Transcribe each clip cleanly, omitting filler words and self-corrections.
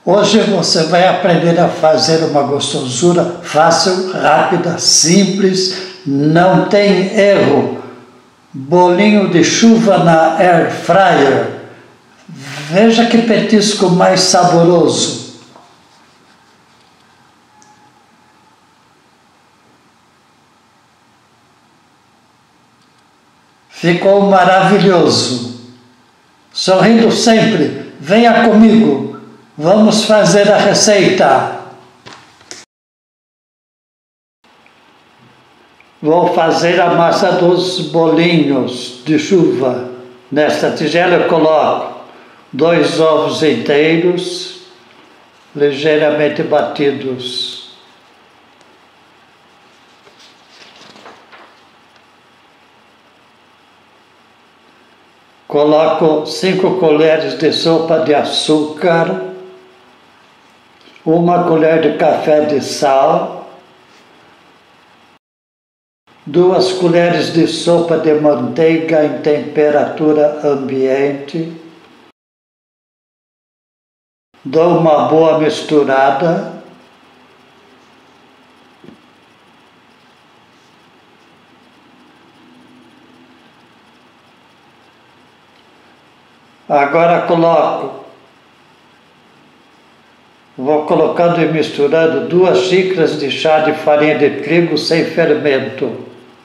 Hoje você vai aprender a fazer uma gostosura fácil, rápida, simples, não tem erro. Bolinho de chuva na Air Fryer. Veja que petisco mais saboroso. Ficou maravilhoso. Sorrindo sempre, venha comigo. Vamos fazer a receita. Vou fazer a massa dos bolinhos de chuva. Nesta tigela eu coloco 2 ovos inteiros, ligeiramente batidos. Coloco 5 colheres de sopa de açúcar, 1 colher de café de sal, 2 colheres de sopa de manteiga em temperatura ambiente. Dou uma boa misturada. Agora vou colocando e misturando 2 xícaras de chá de farinha de trigo sem fermento.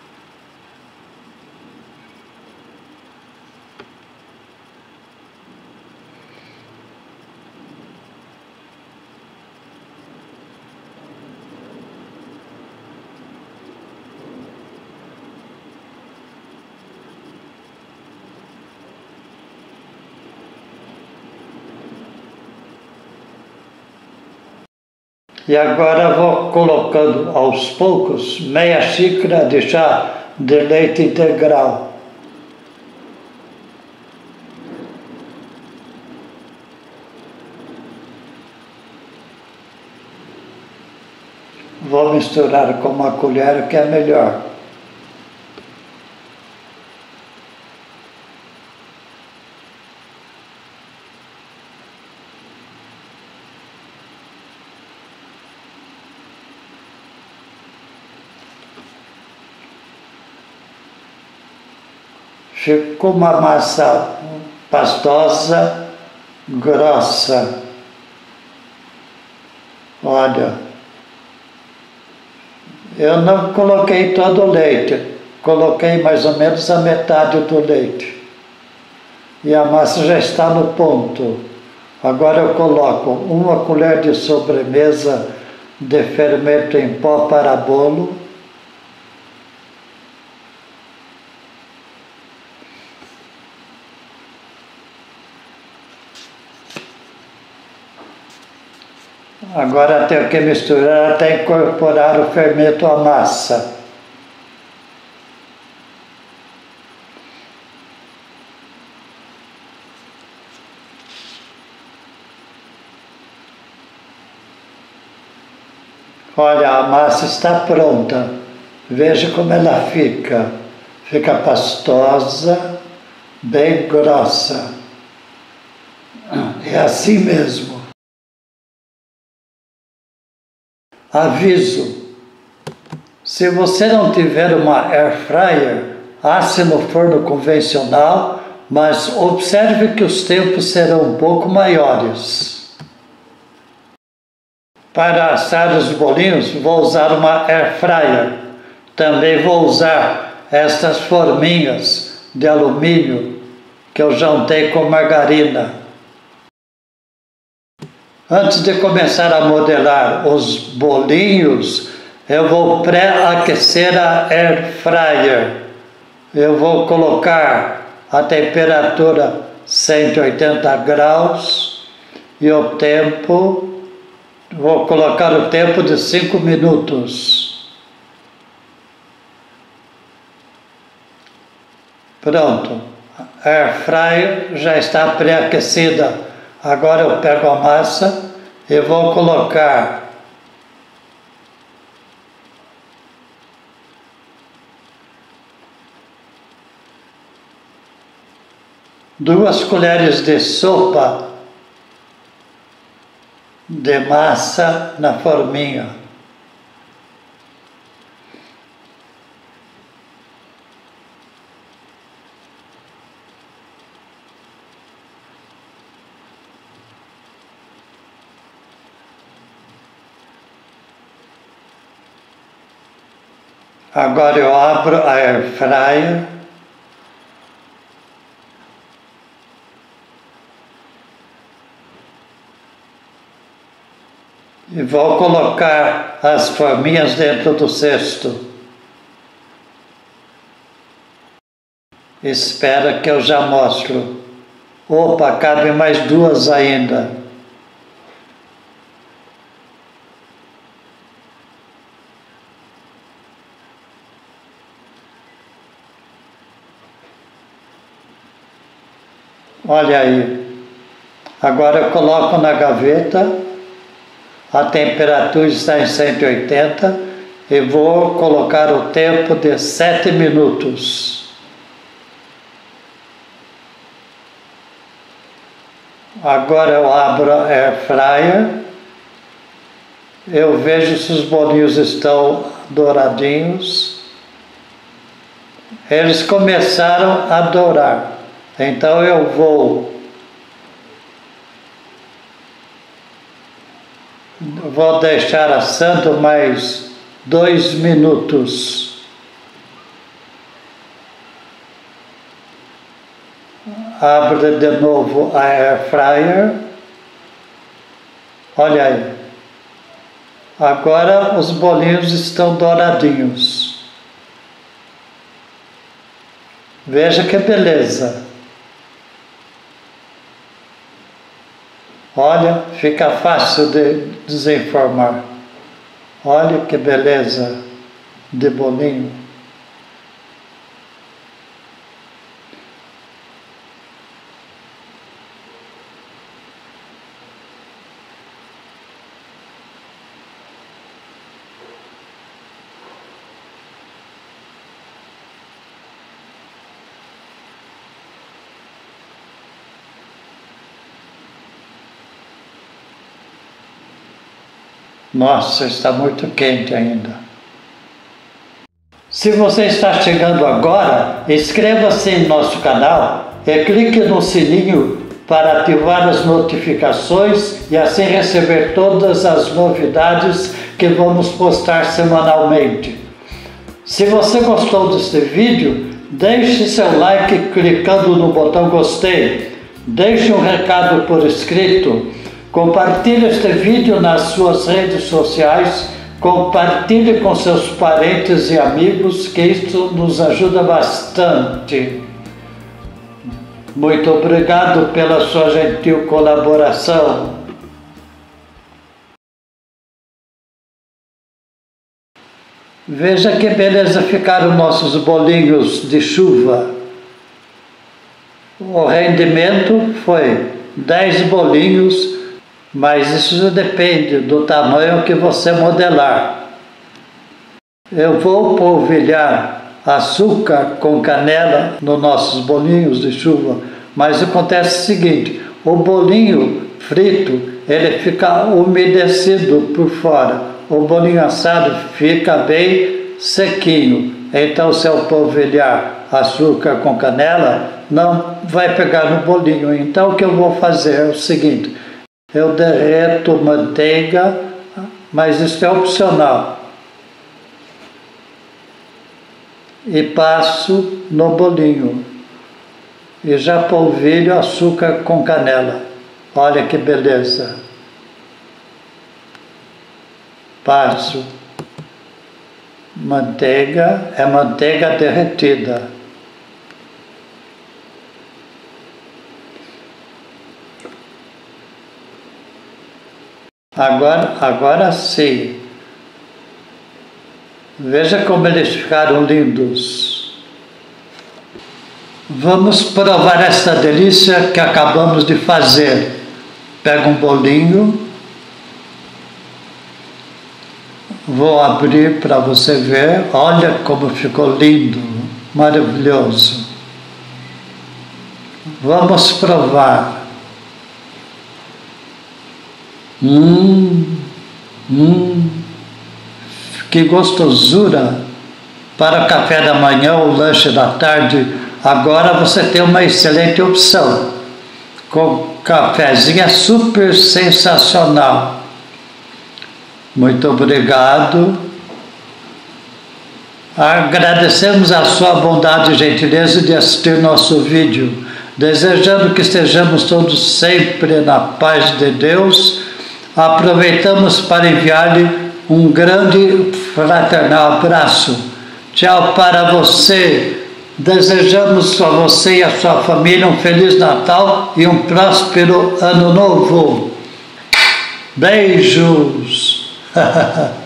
E agora vou colocando aos poucos meia xícara de chá de leite integral. Vou misturar com uma colher que é melhor. Ficou uma massa pastosa, grossa. Olha, eu não coloquei todo o leite, coloquei mais ou menos a metade do leite. E a massa já está no ponto. Agora eu coloco 1 colher de sobremesa de fermento em pó para bolo. Agora tenho que misturar até incorporar o fermento à massa. Olha, a massa está pronta. Veja como ela fica. Fica pastosa, bem grossa. É assim mesmo. Aviso: se você não tiver uma air fryer, asse no forno convencional, mas observe que os tempos serão um pouco maiores. Para assar os bolinhos, vou usar uma air fryer. Também vou usar estas forminhas de alumínio que eu juntei com margarina. Antes de começar a modelar os bolinhos, eu vou pré-aquecer a air fryer. Eu vou colocar a temperatura 180 graus e o tempo, vou colocar o tempo de 5 minutos. Pronto, a air fryer já está pré-aquecida. Agora eu pego a massa e vou colocar 2 colheres de sopa de massa na forminha. Agora eu abro a air fryer. E vou colocar as forminhas dentro do cesto. Espera que eu já mostro. Opa, cabe mais duas ainda. Olha aí. Agora eu coloco na gaveta. A temperatura está em 180 e vou colocar o tempo de 7 minutos. Agora eu abro a air fryer. Eu vejo se os bolinhos estão douradinhos. Eles começaram a dourar. Então eu vou deixar assando mais 2 minutos. Abro de novo a air fryer. Olha aí. Agora os bolinhos estão douradinhos. Veja que beleza. Olha, fica fácil de desenformar. Olha que beleza de bolinho. Nossa, está muito quente ainda. Se você está chegando agora, inscreva-se em nosso canal e clique no sininho para ativar as notificações e assim receber todas as novidades que vamos postar semanalmente. Se você gostou deste vídeo, deixe seu like clicando no botão gostei. Deixe um recado por escrito. Compartilhe este vídeo nas suas redes sociais, compartilhe com seus parentes e amigos, que isso nos ajuda bastante. Muito obrigado pela sua gentil colaboração. Veja que beleza ficaram nossos bolinhos de chuva. O rendimento foi 10 bolinhos, mas isso depende do tamanho que você modelar. Eu vou polvilhar açúcar com canela nos nossos bolinhos de chuva, mas acontece o seguinte, o bolinho frito, ele fica umedecido por fora, o bolinho assado fica bem sequinho, então se eu polvilhar açúcar com canela, não vai pegar no bolinho. Então o que eu vou fazer é o seguinte, eu derreto manteiga, mas isso é opcional. E passo no bolinho. E já polvilho açúcar com canela. Olha que beleza. Passo manteiga, é manteiga derretida. Agora sim. Veja como eles ficaram lindos. Vamos provar esta delícia que acabamos de fazer. Pega um bolinho. Vou abrir para você ver. Olha como ficou lindo, maravilhoso. Vamos provar. Que gostosura para o café da manhã ou lanche da tarde. Agora você tem uma excelente opção. Com cafezinho é super sensacional. Muito obrigado. Agradecemos a sua bondade e gentileza de assistir nosso vídeo, desejando que estejamos todos sempre na paz de Deus. Aproveitamos para enviar-lhe um grande fraternal abraço. Tchau para você. Desejamos a você e a sua família um Feliz Natal e um próspero Ano Novo. Beijos.